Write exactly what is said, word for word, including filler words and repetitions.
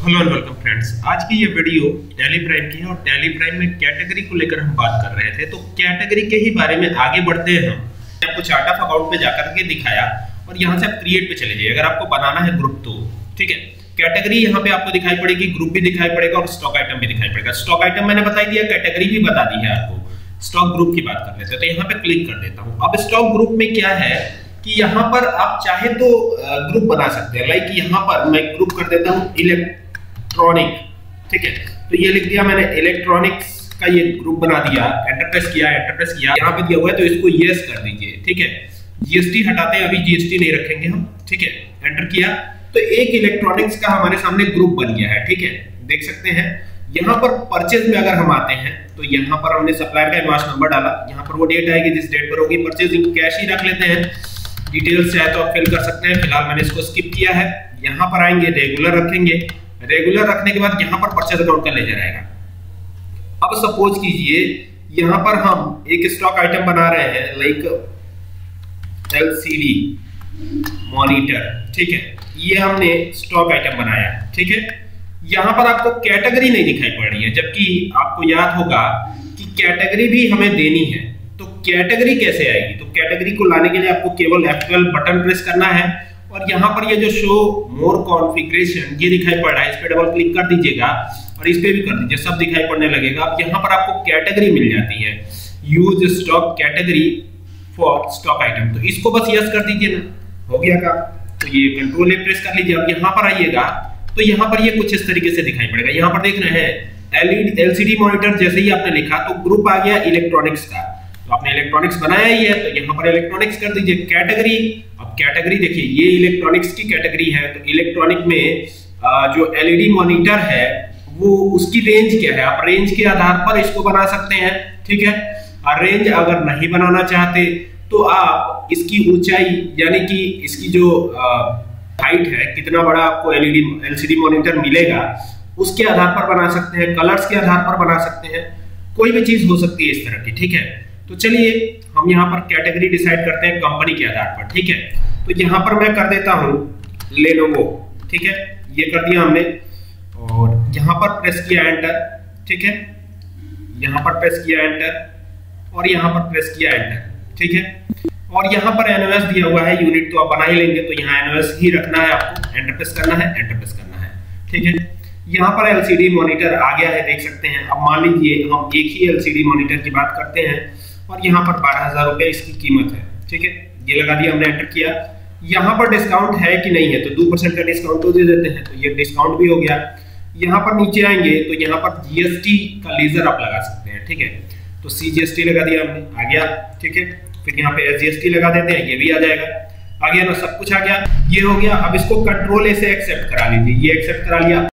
Hello and welcome friends. आज की ये वीडियो टैली प्राइम की है और टैली प्राइम में कैटेगरी को लेकर हम बात कर रहे थे। तो कैटेगरी के ही बारे में आगे बढ़ते हैं। हम आपको चार्ट ऑफ अकाउंट पे जाकर के दिखाया और यहाँ से आप क्रिएट पे चले जाइए। अगर आपको बनाना है ग्रुप तो ठीक है, कैटेगरी यहाँ पे आपको दिखाई पड़ेगी, ग्रुप भी दिखाई पड़ेगा और स्टॉक आइटम भी दिखाई पड़ेगा। स्टॉक आइटम मैंने बता दिया, कैटेगरी भी बता दी है आपको। स्टॉक ग्रुप की बात कर लेते हैं, तो यहाँ पे क्लिक कर देता हूँ। अब स्टॉक ग्रुप में क्या है कि यहाँ पर आप चाहे तो ग्रुप बना सकते हैं। लाइक यहाँ पर मैं ग्रुप कर देता हूँ इलेक्ट्रॉनिक, ठीक है। तो ये लिख दिया मैंने इलेक्ट्रॉनिक्स का, ये ग्रुप बना दिया। एंटर प्रेस किया, एंटर प्रेस किया, यहाँ पे दिया हुआ है तो इसको यस कर दीजिए, ठीक है। जीएसटी हटाते हैं, अभी जीएसटी नहीं रखेंगे हम, ठीक है। एंटर किया तो एक इलेक्ट्रॉनिक्स का हमारे सामने ग्रुप बन गया है, ठीक है। देख सकते हैं यहाँ पर परचेज में अगर हम आते हैं तो यहाँ पर हमने सप्लायर का इनवॉइस नंबर डाला, यहाँ पर वो डेट आएगी जिस डेट पर होगी परचेजिंग। कैश ही रख लेते हैं, डिटेल्स चाहे तो आप फिल कर सकते हैं, फिलहाल मैंने इसको स्किप किया है। यहाँ पर आएंगे, रेगुलर रखेंगे। रेगुलर रखने के बाद यहाँ पर परचेज अकाउंट का लेजर आएगा। अब सपोज कीजिए यहाँ पर हम एक स्टॉक आइटम बना रहे हैं, लाइक एलसीडी मॉनिटर, ठीक है। ये हमने स्टॉक आइटम बनाया, ठीक है। यहाँ पर आपको कैटेगरी नहीं दिखाई पड़ रही है, जबकि आपको याद होगा कि कैटेगरी भी हमें देनी है। तो कैटेगरी कैसे आएगी? तो कैटेगरी को लाने के लिए आपको केवल एफ ट्वेल्व बटन प्रेस करना है और यहाँ पर ये जो शो मोर कॉन्फ़िगरेशन ये दिखाई पड़ रहा है, इस पे डबल क्लिक कर दीजिएगा और इस पे भी कर दीजिए, सब दिखाई पड़ने लगेगा। अब यहाँ पर आपको कैटेगरी मिल जाती है, use stock category for stock item. तो इसको बस यस कर दीजिए ना, हो गया का। तो ये कंट्रोल ए प्रेस कर लीजिए। अब यहाँ पर आइएगा तो यहाँ पर ये कुछ इस तरीके से दिखाई पड़ेगा। यहाँ पर देख रहे हैं एलईडी एलसीडी मॉनिटर, जैसे ही आपने लिखा तो ग्रुप आ गया इलेक्ट्रॉनिक्स का। तो आपने इलेक्ट्रॉनिक्स बनाया ही है तो यहाँ पर इलेक्ट्रॉनिक्स कर दीजिए। कैटेगरी, अब कैटेगरी देखिए ये इलेक्ट्रॉनिक्स की कैटेगरी है। तो इलेक्ट्रॉनिक में जो एलईडी मॉनिटर है वो उसकी रेंज क्या है, आप रेंज के आधार पर इसको बना सकते हैं, ठीक है। और रेंज अगर नहीं बनाना चाहते तो आप इसकी ऊंचाई यानी कि इसकी जो हाइट है, कितना बड़ा आपको एलईडी एलसीडी मॉनिटर मिलेगा उसके आधार पर बना सकते हैं, कलर्स के आधार पर बना सकते हैं, कोई भी चीज हो सकती है इस तरह की, ठीक है। तो चलिए हम यहाँ पर कैटेगरी डिसाइड करते हैं कंपनी के आधार पर, ठीक है। तो यहाँ पर मैं कर देता हूँ लेनोवो, ठीक है। ये कर दिया हमने और यहाँ पर प्रेस किया एंटर, ठीक है। यहाँ पर प्रेस किया एंटर और यहाँ पर प्रेस किया एंटर, ठीक है। और यहाँ पर एनओएस दिया हुआ है, यूनिट तो आप बना ही लेंगे, तो यहाँ एनओएस ही रखना है आपको। एंटर प्रेस करना है, एंटर प्रेस करना है, ठीक है। यहाँ पर एलसीडी मॉनिटर आ गया है, देख सकते हैं। अब मान लीजिए हम एक ही एलसीडी मॉनिटर की बात करते हैं और यहाँ पर बारह हजार रुपए इसकी कीमत है, ठीक है। ये लगा दिया हमने, एंटर किया। यहाँ पर डिस्काउंट है कि नहीं है, तो दो परसेंट का डिस्काउंट तो दे देते हैं, तो ये डिस्काउंट भी हो गया। यहाँ पर नीचे आएंगे तो यहाँ पर जीएसटी का लेजर आप लगा सकते हैं, ठीक है। तो सीजीएसटी लगा दिया हमने, आ गया, ठीक है। फिर यहाँ पे एसजीएसटी लगा देते हैं, ये भी आ जाएगा, आ गया ना, सब कुछ आ गया, ये हो गया। अब इसको कंट्रोल ए से एक्सेप्ट करा लीजिए, ये एक्सेप्ट करा लिया।